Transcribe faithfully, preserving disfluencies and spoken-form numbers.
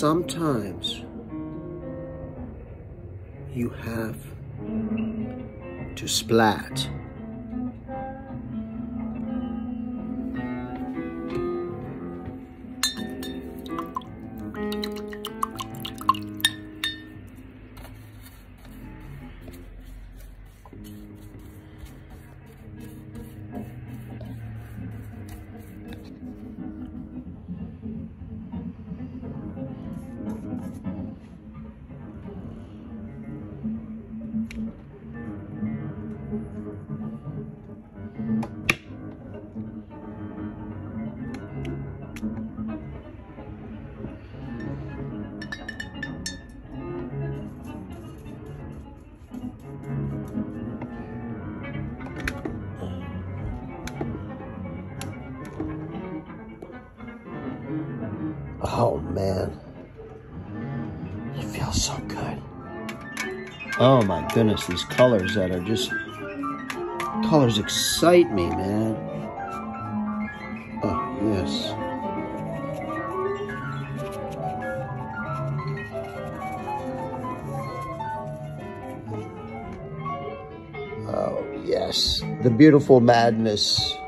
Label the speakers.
Speaker 1: sometimes you have to splat. Oh man, it feels so good. Oh my goodness, these colors that are just, colors excite me, man. Oh yes. Oh yes, the beautiful madness.